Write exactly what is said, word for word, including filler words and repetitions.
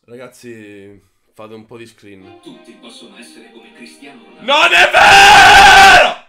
Ragazzi, fate un po' di screen. Tutti possono essere come Cristiano Ronaldo. Non è vero!